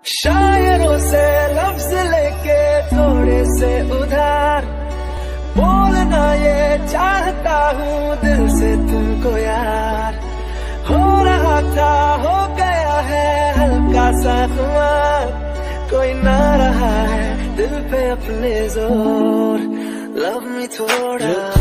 शायरों से लफ्ज लेके थोड़े से उधार बोलना ये चाहता हूँ दिल से तुमको यार। हो रहा था हो गया है हल्का सा खुमार, कोई ना रहा है दिल पे अपने जोर। लव मी थोड़ा